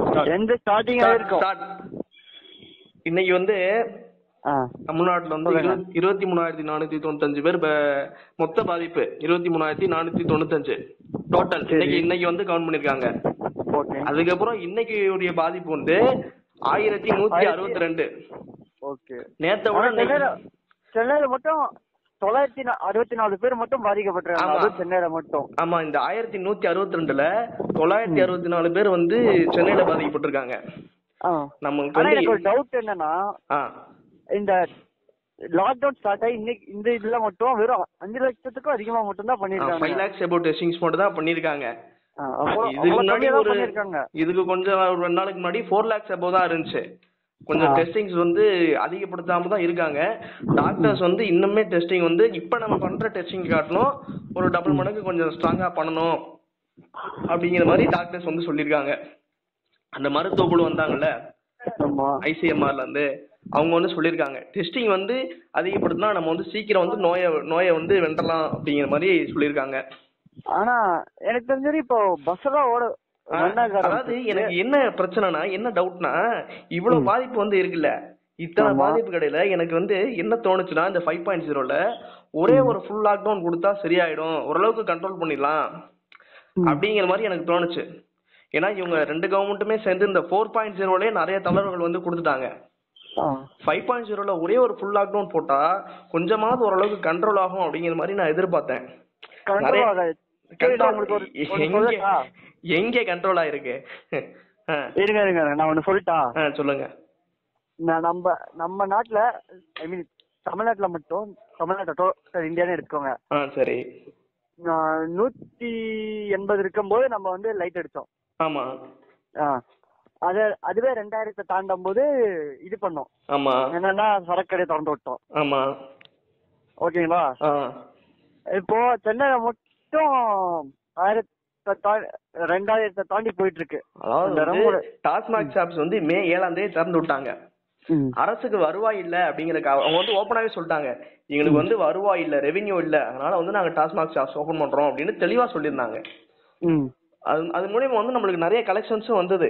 எந்த ஸ்டார்டிங் இருக்கும் இன்னைக்கு வந்து தமிழ்நாட்டுல வந்து 23,495 பேர் மொத்த பாதிப்பு 23,495 டோட்டல் இன்னைக்கு வந்து கவுண்ட் பண்ணிருக்காங்க. அதுக்கப்புறம் இன்னைக்கு உடைய பாதிப்பு வந்து 1,162. நேத்த விட சென்னையில மட்டும் 964 பேர் மட்டும் பாதிக்கப்பட்டிருக்காங்க சென்னையில மட்டும். ஆமா, இந்த 1,162ல 964 பேர் வந்து சென்னையில பாதிக்கப்பட்டிருக்காங்க. நமக்கு ஒரு டவுட் என்னன்னா, இந்த லாக்டவுன் ஸ்டார்ட் ஆகி இன்னைக்கு இந்த இதுல மட்டும் வெறும் 5 லட்சத்துக்கும் அதிகமா மட்டும் தான் பண்ணிருக்காங்க. 5 lakhs about டெஸ்டிங்ஸ் மட்டும் தான் பண்ணிருக்காங்க. இதுக்கு கொஞ்சம் ஒரு 2 நாளுக்கு முன்னாடி 4 lakhs above தான் இருந்துச்சு. கொஞ்சம் டெஸ்டிங்ஸ் வந்து அதிகப்படுத்தாம தான் இருக்காங்க. டாக்டர்ஸ் வந்து இன்னுமே டெஸ்டிங் வந்து இப்ப நம்ம பண்ற டெஸ்டிங் காட்டணும் ஒரு டபுள் மடங்கு கொஞ்சம் ஸ்ட்ராங்கா பண்ணணும் அப்படிங்கிற மாதிரி டாக்டர்ஸ் வந்து சொல்லியிருக்காங்க. அந்த மருத்துவ குழு வந்தாங்கல்ல ICMRல இருந்து, அவங்க வந்து சொல்லியிருக்காங்க டெஸ்டிங் வந்து அதிகப்படுத்தினா நம்ம வந்து சீக்கிரம் வந்து நோயை வந்து வென்றலாம் அப்படிங்கிற மாதிரி சொல்லியிருக்காங்க. ஆனா எனக்கு தெரிஞ்சது இப்போ பஸ் எல்லாம் அதாவது எனக்கு என்ன பிரச்சனைனா, என்ன டவுட்னா, இவ்வளவு பாதிப்பு வந்து இருக்குல்ல, இத்தனை பாதிப்பு கடையில எனக்கு வந்து என்ன தோணுச்சுன்னா, இந்த 5.0ல ஒரே ஒரு ஃபுல் லாக்டவுன் கொடுத்தா சரியாயிடும், ஓரளவுக்கு கண்ட்ரோல் பண்ணிடலாம் அப்படிங்கிற மாதிரி எனக்கு தோணுச்சு. ஏன்னா இவங்க 2 கவர்மெண்ட்டுமே சேர்ந்து இந்த 4.0லயே நிறைய தளர்வுகள் வந்து கொடுத்துட்டாங்க. 5.0ல ஒரே ஒரு ஃபுல் லாக்டவுன் போட்டா கொஞ்சமாவது ஓரளவுக்கு கண்ட்ரோல் ஆகும் அப்படிங்கிற மாதிரி நான் எதிர்பார்த்தேன். எங்க கண்ட்ரோல் ஆயிருக்கு? நான் ஒண்ணு சொல்லிட்டா சொல்லுங்க. நம்ம நாட்டுல ஐ மீன் தமிழ்நாட்டுல மட்டும், தமிழ்நாட்டை இந்தியான்னு எடுத்துக்கோங்க. சரி, 180 இருக்கும்போது நம்ம வந்து லைட் அடிச்சோம். ஆமா, அதுவே 2000 தாண்டும் போது இது பண்ணோம். ஆமா, என்னன்னா சரக்கடை திறந்து விட்டோம். ஆமா, ஓகேங்களா? இப்போ சென்னையில மட்டும் 2000 தாண்டி போயிட்டு இருக்கு. டாஸ்மாக் ஷாப்ஸ் வந்து மே 7ஆம் தேதி திறந்து விட்டாங்க. அரசுக்கு வருவாய் இல்ல அப்படிங்கிற அவங்க வந்து ஓப்பனாவே சொல்லிட்டாங்க, எங்களுக்கு வந்து வருவாய் இல்ல, ரெவென்யூ இல்ல, அதனால வந்து நாங்க டாஸ்மாக் ஷாப்ஸ் ஓபன் பண்றோம் அப்படின்னு தெளிவா சொல்லியிருந்தாங்க. அது மூலமா வந்து நம்மளுக்கு நிறைய கலெக்ஷன்ஸும் வந்தது.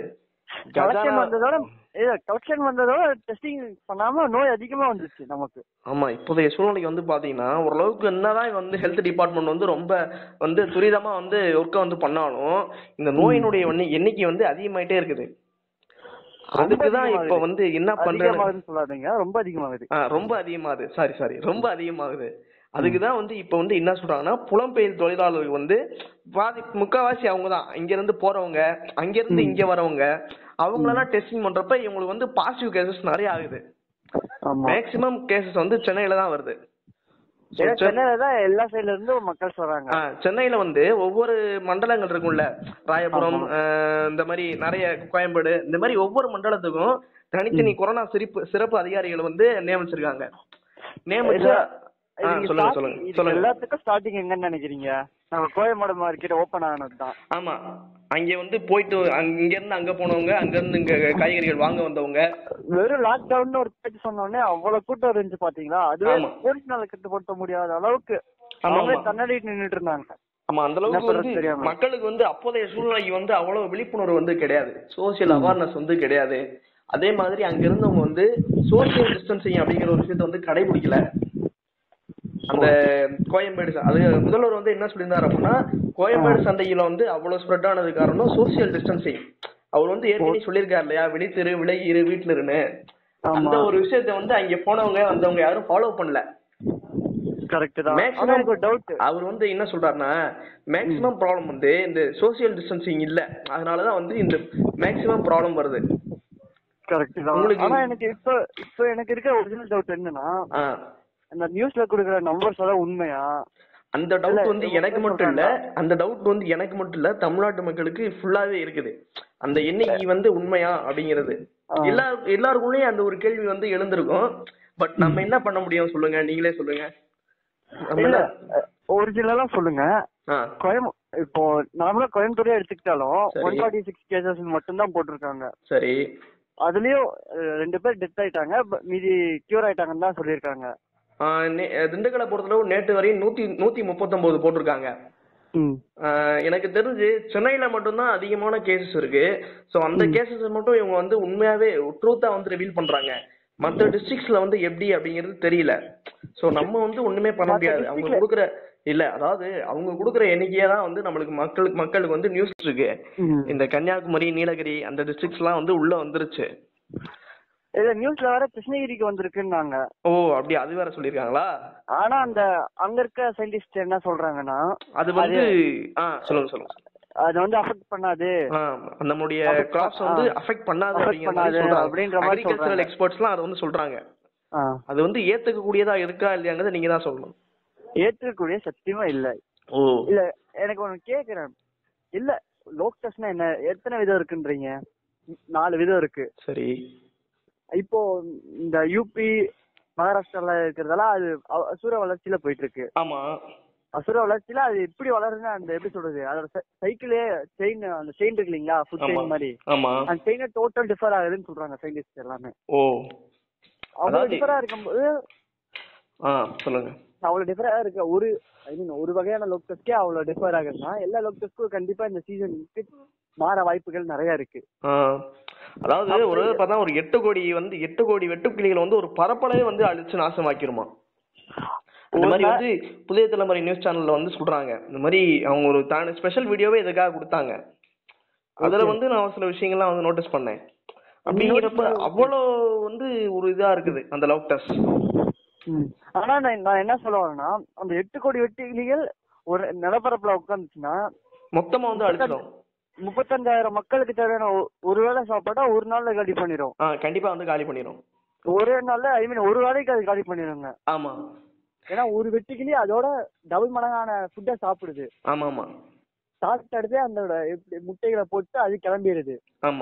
கலெக்ஷன் வந்ததோட டெஸ்டிங் பண்ணாம நோய் அதிகமா வந்துச்சு நமக்கு. ஆமா, இப்போதைய சூழ்நிலைக்கு வந்து பாத்தீங்கன்னா ஓரளவுக்கு என்னதான் வந்து ஹெல்த் டிபார்ட்மெண்ட் வந்து ரொம்ப வந்து துரிதமா வந்து ஒர்க்கை வந்து பண்ணாலும் இந்த நோயினுடைய எண்ணிக்கை வந்து அதிகமாயிட்டே இருக்குது. அதுக்குதான் இப்ப வந்து என்ன பண்றேன்னு சொல்லாதீங்க, ரொம்ப அதிகமாகுது. ரொம்ப அதிகமாகுது, சாரி ரொம்ப அதிகமாகுது. அதுக்குதான் வந்து இப்ப வந்து என்ன சொல்றாங்கன்னா, புலம்பெயர் தொழிலாளர்கள் வந்து முக்காவாசி அவங்கதான் இங்க இருந்து போறவங்க, அங்க இருந்து இங்க வரவங்க, அவங்களெல்லாம் டெஸ்டிங் பண்றப்ப இவங்களுக்கு வந்து பாசிட்டிவ் கேசஸ் நிறைய ஆகுது. மேக்சிமம் கேசஸ் வந்து சென்னையில தான் வருது. எல்லா சைடுல இருந்து மக்கள் சொல்றாங்க. சென்னையில வந்து ஒவ்வொரு மண்டலங்கள் இருக்கும்ல, ராயபுரம், இந்த மாதிரி நிறைய கோயம்பேடு, இந்த மாதிரி ஒவ்வொரு மண்டலத்துக்கும் தனித்தனி கொரோனா சிறப்பு அதிகாரிகள் வந்து நியமிச்சிருக்காங்க. நியமிச்சு சொல்லுங்க. எல்லாத்துக்கும் ஸ்டார்டிங் எங்கன்னு நினைக்கிறீங்க? நம்ம கோயம்பேடு மார்க்கெட் ஓபன் ஆனதுதான். ஆமா, அங்க வந்து போயிட்டு இங்க இருந்து அங்க போனவங்க, அங்க இருந்து இங்க காய்கறிகள் வாங்க வந்தவங்க, வெறும் லாக்டவுன் ஒரு பேச்சு சொன்னோடனே அவ்வளவு கூட்டம் இருந்துச்சு பாத்தீங்களா? அதுவே போலீஸ் நாளை கட்டுப்படுத்த முடியாத அளவுக்கு கண்ணாடி நின்றுட்டு இருந்தாங்க. ஆமா, அந்த அளவுக்கு வந்து மக்களுக்கு வந்து அப்போதைய சூழ்நிலைக்கு வந்து அவ்வளவு விழிப்புணர்வு வந்து கிடையாது, சோசியல் அவேர்னஸ் வந்து கிடையாது. அதே மாதிரி அங்க இருந்தவங்க வந்து சோசியல் டிஸ்டன்சிங் அப்படிங்கிற ஒரு விஷயத்த வந்து கடைபிடிக்கல. அந்த கோயம்பேடு அது முதல்வர் வந்து என்ன சொல்லியிருந்தாரு அப்படின்னா, கோயம்பேடு சந்தையில வந்து அவ்வளவு ஸ்ப்ரெட் ஆனது காரணம் சோசியல் டிஸ்டன்சிங். அவர் வந்து ஏற்கனவே சொல்லியிருக்காரு இல்லையா, விழித்திரு, விலகிரு, வீட்டுல இருன்னு. அந்த ஒரு விஷயத்த வந்து அங்க போனவங்க வந்தவங்க யாரும் ஃபாலோ பண்ணல. அவர் வந்து என்ன சொல்றாருன்னா, மேக்சிமம் ப்ராப்ளம் வந்து இந்த சோசியல் டிஸ்டன்சிங் இல்ல, அதனாலதான் வந்து இந்த மேக்சிமம் ப்ராப்ளம் வருது. எனக்கு இப்ப எனக்கு இருக்க ஒரிஜினல் டவுட் என்னன்னா, அந்த நியூஸ்ல குடுக்குற நம்பர்ஸ் எல்லாம் உண்மையா? அந்த டவுட் வந்து எனக்கு மட்டும் இல்ல, அந்த டவுட் வந்து எனக்கு மட்டும் இல்ல, தமிழ்நாட்டு மக்களுக்கு ஃபுல்லாவே இருக்குது. அந்த எண்ணிக்கை வந்து உண்மையா அப்படிங்கிறது எல்லாருக்குள்ளயும் அந்த ஒரு கேள்வி வந்து எழுந்திருக்கும். பட் நம்ம என்ன பண்ண முடியும் சொல்லுங்க, நீங்களே சொல்லுங்க. ஒரிஜினலா சொல்லுங்க. இப்போ நார்மலா கோயம்புத்தூரே எடுத்துக்கிட்டாலும் 146 கேசஸ் மட்டும் தான் போட்டிருக்காங்க. சரி, அதுலயும் 2 பேர் டெத் ஆயிட்டாங்க, மீதி கியூர் ஆயிட்டாங்கன்னு தான் சொல்லியிருக்காங்க. திண்டுக்கலை பொறுத்தளவு நேற்று வரையும் 139 போட்டிருக்காங்க. எனக்கு தெரிஞ்சு சென்னையில மட்டும்தான் அதிகமான கேசஸ் இருக்கு. ஸோ அந்த கேசஸ் மட்டும் இவங்க வந்து உண்மையாவே ட்ரூத்தா வந்து ரிவீல் பண்றாங்க. மற்ற டிஸ்ட்ரிக்ட்ஸ்ல வந்து எப்படி அப்படிங்கிறது தெரியல. ஸோ நம்ம வந்து ஒண்ணுமே பண்ண முடியாது. அவங்க கொடுக்குற இல்ல, அதாவது அவங்க கொடுக்குற எண்ணிக்கையே தான் வந்து நம்மளுக்கு மக்களுக்கு வந்து நியூஸ் இருக்கு. இந்த கன்னியாகுமரி, நீலகிரி அந்த டிஸ்ட்ரிக்ட்ஸ் எல்லாம் வந்து உள்ள வந்துருச்சு. இல்ல நியூஸ்ல வேற கிருஷ்ணகிரிக்கு வந்திருக்குன்னாங்க. ஓ அப்படி, அது வேற சொல்லிருக்காங்களா? ஆனா அந்த அங்க இருக்க சயின்டிஸ்ட் என்ன சொல்றாங்கன்னா அது வந்து சொல்லுங்க அது வந்து அஃபெக்ட் பண்ணாது, நம்மளுடைய கிராப்ஸ் வந்து அஃபெக்ட் பண்ணாது அப்படின்ற மாதிரி அக்ரிகல்ச்சரல் எக்ஸ்பர்ட்ஸ்லாம் அதை வந்து சொல்றாங்க. அது வந்து ஏத்துக்க கூடியதா இருக்கா இல்லையாங்கிறத நீங்க தான் சொல்லணும். ஏத்துக்கக்கூடிய சத்தியமா இல்ல. ஓ இல்ல, எனக்கு ஒன்னு கேக்குறேன். இல்ல லோக்டஸ்னா என்ன, எத்தனை விதம் இருக்குன்றீங்க? 4 விதம் இருக்கு. சரி, இப்போ இந்த யூபி மகாராஷ்டிரால இருக்கிறதெல்லாம் அது அசுர வளர்ச்சியில போயிட்டு இருக்கு. ஆமா, அசுர வளர்ச்சியில அது எப்படி வளருதுன்னா, அந்த எப்படி சொல்றது, அதோட சைக்கிளே செயின், அந்த செயின் இருக்கு இல்லீங்களா, ஃபுட் செயின் மாதிரி, அந்த செயினை டோட்டல் டிஃபர் ஆகுதுன்னு சொல்றாங்க சயின்டிஸ்ட் எல்லாமே. ஓ அவ்வளவு டிஃபரா இருக்கும்போது சொல்லுங்க, அவ்வளவு டிஃபரா இருக்க ஒரு வகையான லோக்டஸ்க்கே அவ்வளவு டிஃபர் ஆகுதுன்னா எல்லா லோக்டஸ்க்கும் கண்டிப்பா இந்த சீசனுக்கு மாற வாய்ப்புகள் நிறைய இருக்கு. அதாவது ஒரு பார்த்தா ஒரு 8 கோடி வெட்டுக்கிளிகள் வந்து ஒரு பரப்பளவே வந்து அழிச்சு நாசமாக்கிருமா. இந்த மாதிரி வந்து புதிய தலைமுறை நியூஸ் சேனல்ல வந்து சொல்றாங்க. இந்த மாதிரி அவங்க ஒரு ஸ்பெஷல் வீடியோவே இதுக்காக கொடுத்தாங்க. அதுல வந்து நான் சில விஷயங்கள்லாம் வந்து நோட்டீஸ் பண்ணேன். அப்படிங்கிறப்ப அவ்வளோ வந்து ஒரு இதா இருக்குது அந்த லோக்டஸ். ஆனா நான் என்ன சொல்ல வரேன்னா, அந்த 8 கோடி வெட்டுக்கிளிகள் ஒரு நிலப்பரப்புல உட்காந்துச்சுன்னா மொத்தமா வந்து அழிச்சிடும். 35,000 மக்களுக்கு தேவையான ஒருவேளை சாப்பாடா ஒரு நாள்ல காலி பண்ணிடும். கண்டிப்பா வந்து காலி பண்ணிடும். ஒரே நாள்ல ஒரு வேளைக்கு அது காலி பண்ணிடுங்க. ஆமா, ஏன்னா ஒரு வெட்டுக்கிளி அதோட டபுள் மடங்கான ஃபுட்டை சாப்பிடுது. ஆமா ஆமா, சாப்பிட்டு அடுத்து அந்த முட்டைகளை போட்டு அது கிளம்பிடுது. ஆமா,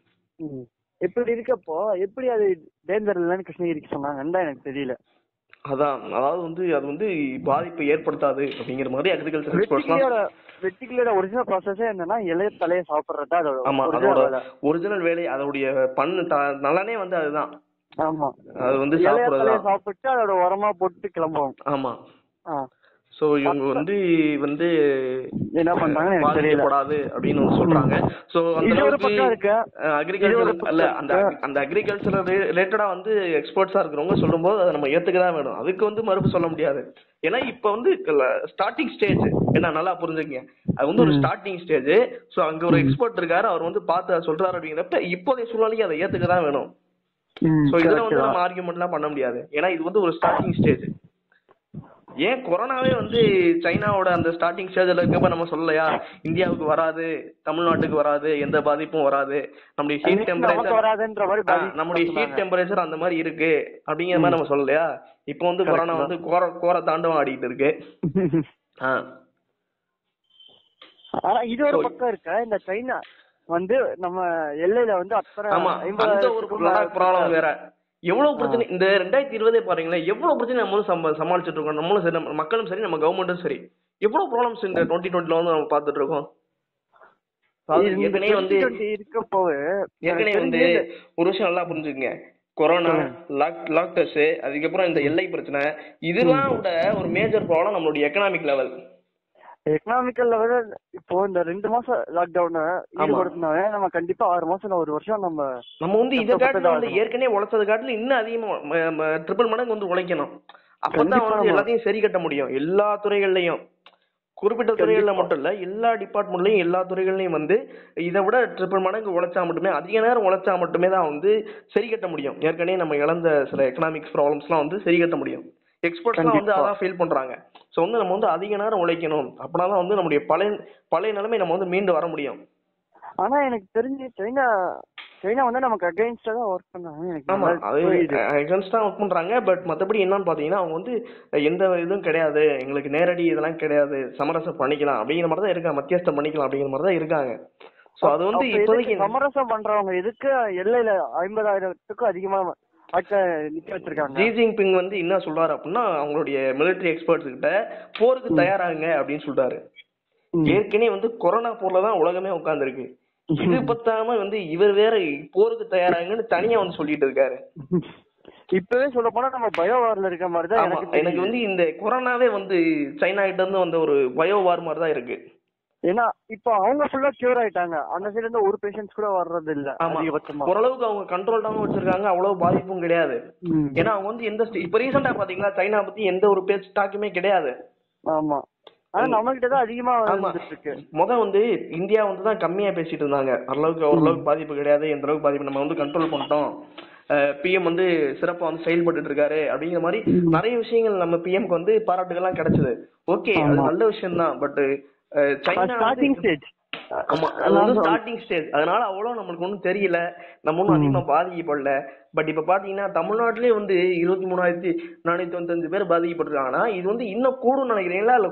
எப்படி இருக்கப்போ எப்படி அது டேஞ்சர் இல்லைன்னு கிருஷ்ணகிரிக்கு சொன்னாங்கன்னு தான் எனக்கு தெரியல. அதான், அதாவது வந்து அது வந்து பாதிப்பை ஏற்படுத்தாது அப்படிங்கிற மாதிரி அக்ரிகல்ச்சர் வெட்டிக்கிளியோட ஒரிஜினல் ப்ராசஸே என்னன்னா இலைய தலையை சாப்பிடுறதா அதோட ஒரிஜினல் வேலை. அதோடைய நலனே வந்து அதுதான். ஆமா, அது வந்து சாப்பிட்டு அதோட உரமா போட்டு கிளம்புவோம். ஆமா, சோ இவங்க வந்து என்ன பண்றாங்க பாதிக்கப்படாது அப்படின்னு வந்து சொல்றாங்க. சோ அந்த அக்ரிகல்ச்சர் அல்ல, அந்த அக்ரிகல்ச்சர் ரிலேட்டடா வந்து எக்ஸ்பர்ட்ஸா இருக்கிறவங்க சொல்லும்போது அதை நம்ம ஏத்துக்கதான் வேணும். அதுக்கு வந்து மறுப்பு சொல்ல முடியாது. ஏன்னா இப்ப வந்து ஸ்டார்டிங் ஸ்டேஜ், என்ன நல்லா புரிஞ்சுக்கங்க, அது வந்து ஒரு ஸ்டார்டிங் ஸ்டேஜ். சோ அங்க ஒரு எக்ஸ்பர்ட் இருக்காரு, அவர் வந்து பார்த்து சொல்றாரு அப்படிங்கிறப்ப இப்போதைய சூழ்நிலைக்கு அதை ஏத்துக்கதான் வேணும். சோ இதுல வந்து நம்ம ஆர்கியூமெண்ட் எல்லாம் பண்ண முடியாது. ஏன்னா இது வந்து ஒரு ஸ்டார்டிங் ஸ்டேஜ். ஏன் கொரோனாவே வந்து சைனாவோட அந்த ஸ்டார்டிங் ஸ்டேஜ்ல இருக்கப்ப நம்ம சொல்லலையா, இந்தியாவுக்கு வராது, தமிழ்நாட்டுக்கு வராது, எந்த பாதிப்பும் வராது, நம்முடைய ஹீட் டெம்பரேச்சர் அந்த மாதிரி இருக்கு அப்படிங்கிற மாதிரி நம்ம சொல்லலையா. இப்ப வந்து கொரோனா வந்து கோர தாண்டவம் ஆடிட்டு இருக்கு. ஆனா இது ஒரு பக்கம் இருக்க, இந்த சைனா வந்து நம்ம எல்லையில வந்து அந்த ஒரு ப்ராப்ளம் வேற. எவ்வளவு பிரச்சனை இந்த 2020 பாருங்களேன், எவ்வளவு பிரச்சனை நம்மளும் சமாளிச்சுட்டு இருக்கோம். நம்மளும் சரி, நம்ம மக்களும் சரி, நம்ம கவர்மெண்ட்டும் சரி, எவ்வளவு ப்ராப்ளம்ஸ் இந்த 2020 வந்து நம்ம பாத்துட்டு இருக்கோம். ஏற்கனவே வந்து ஒரு விஷயம் நல்லா புரிஞ்சுக்கங்க, கொரோனா, லாக்டஸ், அதுக்கப்புறம் இந்த எல்லை பிரச்சனை, இதெல்லாம் விட ஒரு மேஜர் ப்ராப்ளம் நம்மளுடைய எக்கனாமிக் லெவல். எக்கனாமிக்கல் லெவல் இப்போ இந்த 2 மாசம் லாக்டவுன் ஈடுபடுத்தினாவே நம்ம கண்டிப்பா 6 மாசம் 1 வருஷம் நம்ம வந்து இதை காட்டுல வந்து ஏற்கனவே உழைச்சது காட்டுல இன்னும் அதிகமா ட்ரிபிள் மடங்கு வந்து உழைக்கணும். அப்பதான் வந்து எல்லாத்தையும் சரி கட்ட முடியும். எல்லா துறைகள்லயும், குறிப்பிட்ட துறைகள்ல மட்டும் இல்ல, எல்லா டிபார்ட்மெண்ட்லயும் எல்லா துறைகள்லயும் வந்து இதை விட ட்ரிபிள் மடங்கு உழைச்சா மட்டுமே, அதிக நேரம் உழைச்சா மட்டுமே தான் வந்து சரி கட்ட முடியும். ஏற்கனவே நம்ம இழந்த சில எக்கனாமிக்ஸ் ப்ராப்ளம்ஸ் எல்லாம் வந்து சரி கட்ட முடியும். எக்ஸ்பர்ட்ஸ்லாம் வந்து அதான் ஃபீல் பண்றாங்க. ஸோ வந்து நம்ம வந்து அதிக நேரம் உழைக்கணும், அப்படின்னா வந்து நம்முடைய பழைய நிலைமை நம்ம வந்து மீண்டு வர முடியும். ஆனா எனக்கு தெரிஞ்சு சைனா வந்து நமக்கு அகைன்ஸ்டா தான் ஒர்க் பண்றாங்க. ஆமா, அது அகைன்ஸ்டா ஒர்க் பண்றாங்க. பட் மத்தபடி என்னன்னு பாத்தீங்கன்னா அவங்க வந்து எந்த இதுவும் கிடையாது, எங்களுக்கு நேரடி இதெல்லாம் கிடையாது, சமரசம் பண்ணிக்கலாம் அப்படிங்கிற மாதிரி தான் இருக்காங்க, மத்தியஸ்தம் பண்ணிக்கலாம் அப்படிங்கிற மாதிரி தான் இருக்காங்க. சோ அது வந்து இப்போதைக்கு சமரசம் பண்றவங்க எதுக்கு எல்லையில 50,000த்துக்கும் அதிகமா ஜி ஜின்பிங் வந்து என்ன சொல்றாரு அப்படின்னா, அவங்களுடைய மிலிட்டரி எக்ஸ்பர்ட்ஸ் கிட்ட போருக்கு தயாராகுங்க அப்படின்னு சொல்றாரு. ஏற்கனவே வந்து கொரோனா போர்ல தான் உலகமே உட்கார்ந்து இருக்கு. இது பத்தாம வந்து இவர் வேற போருக்கு தயாராகுங்கன்னு தனியா வந்து சொல்லிட்டு இருக்காரு. இப்பவே சொல்ல போனா நம்ம பயோவார்ல இருக்க மாதிரி தான் எனக்கு வந்து இந்த கொரோனாவே வந்து சைனா கிட்ட இருந்து வந்த ஒரு பயோவார் மாதிரி தான் இருக்கு. ஏன்னா இப்ப அவங்க ஃபுல்லா கியூர் ஆயிட்டாங்க, அந்த சைடுல இருந்து ஒரு பேஷண்ட்ஸ் கூட வர்றது இல்ல. ஓரளவுக்கு அவங்க கண்ட்ரோல்டாவும் வச்சிருக்காங்க, அவ்வளவு பாதிப்பும் கிடையாது. ஏன்னா அவங்க வந்து எந்த இப்ப ரீசெண்டா பாத்தீங்களா சைனா பத்தி எந்த ஒரு பேச்சு டாக்குமே கிடையாது. ஆமா, ஆனா நம்ம கிட்ட தான் அதிகமா இருக்கு. வந்து இந்தியா வந்து தான் கம்மியா பேசிட்டு இருந்தாங்க, ஓரளவுக்கு பாதிப்பு கிடையாது, எந்த அளவுக்கு பாதிப்பு நம்ம வந்து கண்ட்ரோல் பண்ணிட்டோம், பிஎம் வந்து சிறப்பா வந்து செயல்பட்டு இருக்காரு அப்படிங்கிற மாதிரி நிறைய விஷயங்கள் நம்ம பிஎம்க்கு வந்து பாராட்டுகள்லாம் கிடைச்சது. ஓகே, அது நல்ல விஷயம் தான். பட் சைனா ஸ்டார்டிங் ஸ்டேஜ், ஆமா அது வந்து ஸ்டார்டிங் ஸ்டேஜ், அதனால அவ்வளவு நம்மளுக்கு ஒன்றும் தெரியல, நம்ம ஒன்றும் அதிகமா பாதிக்கப்படல. பட் இப்ப பாத்தீங்கன்னா தமிழ்நாட்டிலேயே வந்து 23,495 பேர் பாதிக்கப்பட்டிருக்காங்கன்னா இது வந்து இன்னும் கூடும் நினைக்கிறீங்களா இல்ல